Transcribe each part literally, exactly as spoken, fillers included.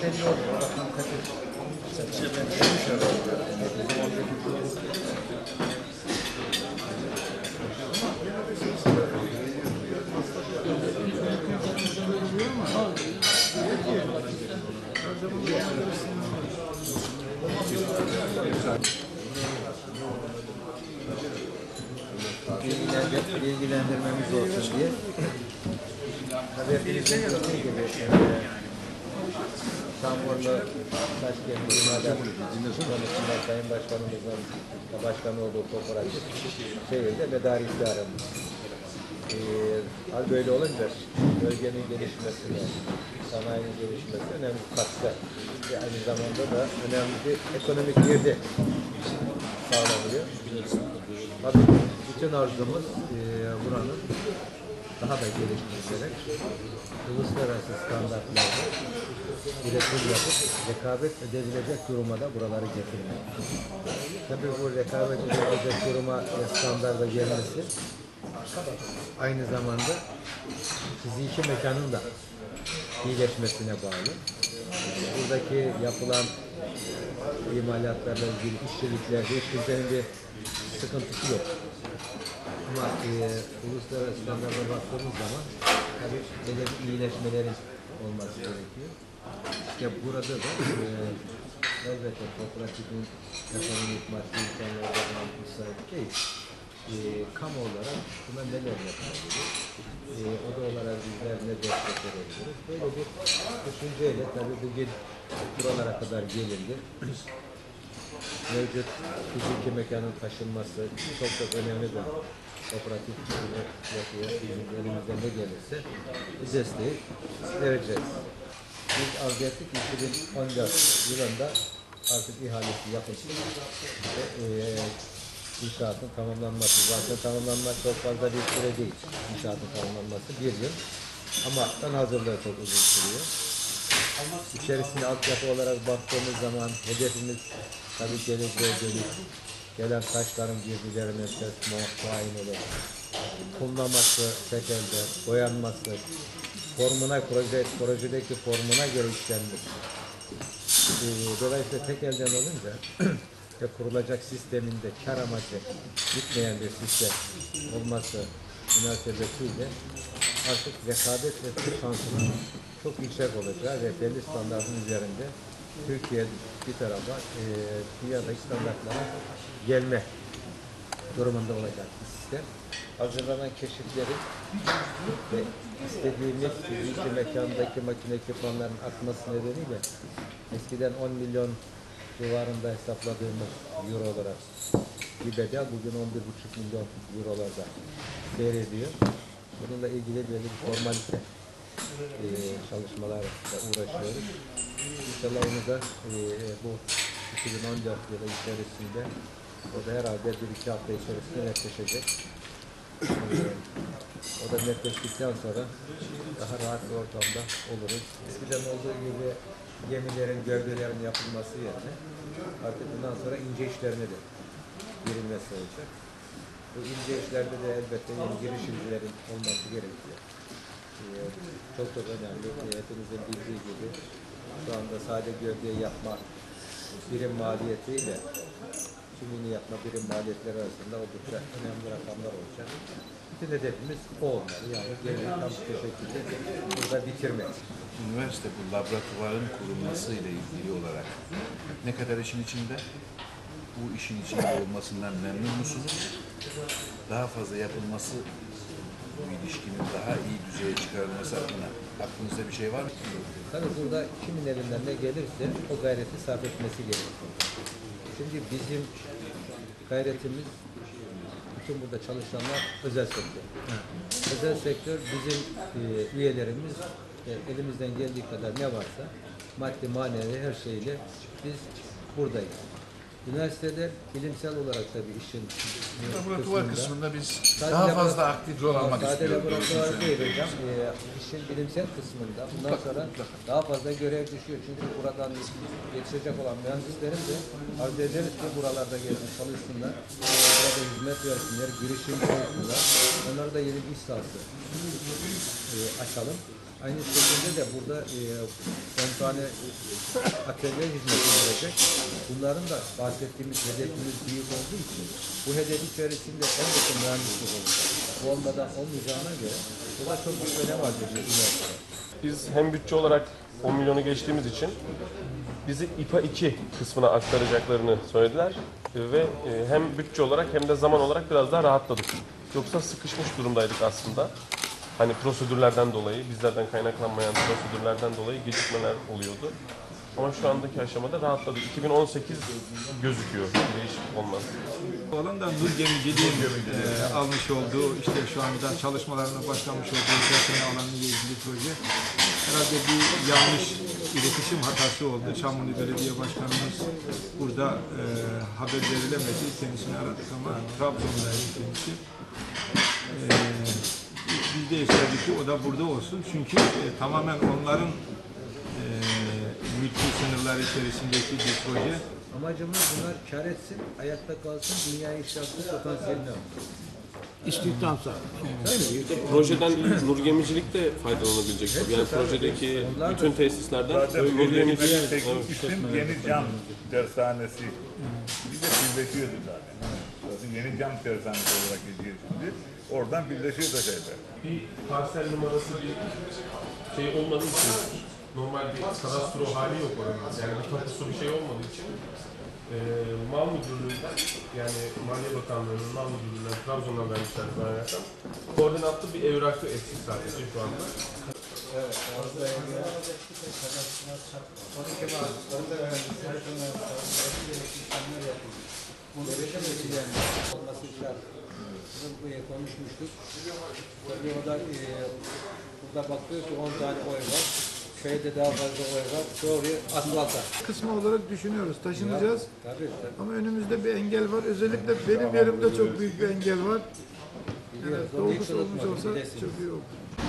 belli olmuyor. Rakam kaçı? İşte ben bilgilendir, bilgilendirmemiz olsun diye. Tabii hepinizin bildiği gibi İstanbul'da Taşkent İmalat konusunda Sayın Başkanımızın başkanı olduğu kooperatif şehirde medar iddiarımız. Ee, hal böyle olunca bölgenin gelişmesine, sanayinin gelişmesine önemli katkı ve aynı zamanda da önemli bir ekonomik girdi sağlanıyor. Tabii bütün arzumuz e, buranın daha da geliştirilerek uluslararası standartlarda üretim yapıp rekabet edebilecek duruma da buraları getirmek. Tabii bu rekabet edebilecek duruma ve standarda gelmesi aynı zamanda fiziki mekanın da iyileşmesine bağlı. Buradaki yapılan imalatlarla ilgili işçiliklerde hiç kimsenin bir sıkıntısı yok. Ama e, uluslararası standarda baktığımız zaman tabii böyle bir iyileşmelerin olması gerekiyor. İşte burada da e, elbette kooperatifin ekonomik maddi imkanlarından müsait değil. E, kamu olarak buna neler yapabilir? E, o da olarak bizler ne destek verebiliriz? Böyle bir düşünceyle tabii bugün buralara kadar gelindi. Mevcut fiziki mekanın taşınması çok çok önemli bir kooperatif yapıyor. Bizim elimizden ne gelirse biz desteği vereceğiz. Biz arzu ettik iki bin on dört yılında artık ihalesi yapılsın ve e, inşaatın tamamlanması. Zaten tamamlanmak çok fazla bir süre değil. İnşaatın tamamlanması bir yıl. Ama ön hazırlığı çok uzun sürüyor. İçerisinde altyapı olarak baktığımız zaman hedefimiz tabii geleceğe dönük gelen taşların birbirlerine ses muayene olur. Kumlaması, tekelde, boyanması, formuna, proje, projedeki formuna göre işlenmiş. Dolayısıyla tek elden olunca ve kurulacak sisteminde kar amacı gitmeyen bir sistem olması münasebetiyle artık rekabet ve Türk şansının çok yüksek olacağı ve belli standartın üzerinde Türkiye bir tarafa e, dünyadaki standartlara gelme durumunda olacak bir sistem. Hazırlanan keşiflerin ve istediğimiz fiziki mekandaki makine ekipmanların artması nedeniyle eskiden on milyon civarında hesapladığımız euro olarak bir bedel bugün on bir buçuk milyon eurolarda seyrediyor. Bununla ilgili böyle bir formalite e, çalışmalarla uğraşıyoruz. İnşallah onu da e, bu iki bin on dört yılı içerisinde o da herhalde bir iki hafta içerisinde netleşecek. E, o da netleştikten sonra daha rahat bir ortamda oluruz. Eskiden olduğu gibi gemilerin gövdelerinin yapılması yerine artık bundan sonra ince işlerine de girilmesi olacak. Bu ince işlerde de elbette yeni girişimcilerin olması gerekiyor. Ee, çok çok önemli. Hepinizin bildiği gibi şu anda sadece gövdeyi yapma birim maliyetiyle tümünü yapma birim maliyetleri arasında oldukça önemli rakamlar olacak. Bütün hedefimiz o olmalı. Yani geriye tam bir şekilde burada bitirmek. Üniversite bu laboratuvarın kurulması ile ilgili olarak ne kadar işin içinde? Bu işin içinde olmasından memnun musunuz? Daha fazla yapılması, bu ilişkinin daha iyi düzeye çıkarılması adına aklınızda bir şey var mı? Tabii burada kimin elinden ne gelirse o gayreti sarf etmesi gerekiyor. Şimdi bizim gayretimiz bütün burada çalışanlar özel sektör. Evet. Özel sektör bizim e, üyelerimiz e, elimizden geldiği kadar ne varsa maddi manevi her şeyle biz buradayız. Üniversitede bilimsel olarak tabii işin laboratuvar kısmında, kısmında biz daha fazla aktif rol almak istiyoruz. Sadece laboratuvar değil hocam. E, işin bilimsel kısmında bundan sonra daha fazla görev düşüyor. Çünkü buradan yetişecek olan mühendislerin de arzu ederiz ki buralarda gelip çalışsınlar. E, burada hizmet versinler, girişimci olsunlar. Onlara da yeni bir iş sahası e, açalım. Aynı şekilde de burada e, on tane atölye hizmeti verecek. Bunların da bahsettiğimiz hedefimiz büyük olduğu için bu hedef içerisinde en yakın mühendislik olacak. Bu olmadan olmayacağına göre bu da çok büyük önem arz ediyor üniversitede. Biz hem bütçe olarak on milyonu geçtiğimiz için bizi İPA iki kısmına aktaracaklarını söylediler ve hem bütçe olarak hem de zaman olarak biraz daha rahatladık. Yoksa sıkışmış durumdaydık aslında. Hani prosedürlerden dolayı, bizlerden kaynaklanmayan prosedürlerden dolayı gecikmeler oluyordu. Ama şu andaki aşamada rahatladık. iki bin on sekiz gözüküyor, bir değişiklik olmaz. Olan da Nur Gemiciliğin e, almış olduğu, işte şu anda çalışmalarına başlamış olduğu personel alanı ile ilgili proje. Herhalde bir yanlış iletişim hatası oldu. Çamlıca Belediye Başkanımız burada e, haber verilemedi. Kendisini aradık ama Trabzon'daydı kendisi. E, biz de isterdik ki o da burada olsun. Çünkü e, tamamen onların e, mülki sınırları içerisindeki bir proje. Amacımız bunlar kar etsin, ayakta kalsın, dünya inşaatı potansiyelini alsın. İstihdam sağlayın. Projeden Nur Gemicilik de faydalanabilecek. Yani projedeki bütün tesislerden Zaten Nur Gemicilik. bir teknik isim Yeni Cam Dershanesi. Biz de birleşiyordu zaten. Zaten Yeni Cam Dershanesi olarak geçiyor şimdi. Oradan birleşiyor da şeyler. Bir parsel numarası bir şey olmadığı için, normal bir kadastro hali yok oranın. Yani bir tapusu bir şey olmadığı için e, Mal Müdürlüğü'nden, yani Maliye Bakanlığı'nın Mal Müdürlüğü'nden Trabzon'dan vermişler zannedersem. Koordinatlı bir evrakı eksik sadece şu anda. Evet, fazla ilgilen. on iki Mart'ta öğrenciler işlemler yapıldı. Gerekli vesilenin olması şart. Bunu konuşmuştuk. Tabii o da e, burada bakıyor ki on tane oy var. Şeyde daha fazla oy var. Doğruyu asfalta. Kısmı olarak düşünüyoruz, taşınacağız. Tabii tabii. Ama önümüzde bir engel var. Özellikle benim yerimde çok büyük bir engel var. Biliyoruz. Evet, Onu hiç dolgusu olmuş unutmadım, olsa bilesiniz. çok iyi olur.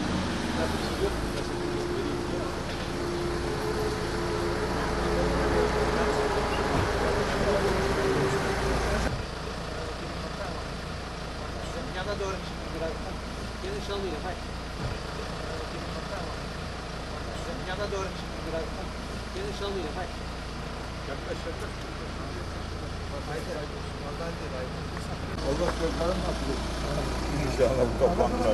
Yana doğru çıktı birazdan. Geniş alıyor. Hayır. Yana doğru çıktı birazdan. Geniş alıyor. Hayır. Yaklaş yaklaş. Haydi. Vallahi değil. Haydi. Allah yollarını nasıl İnşallah bu toplantılar.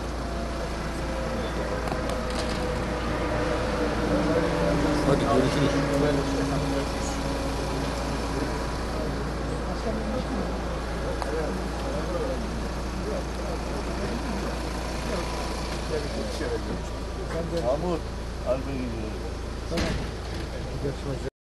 Hadi görüşürüz. Mahmut, Alp'e gidiyoruz.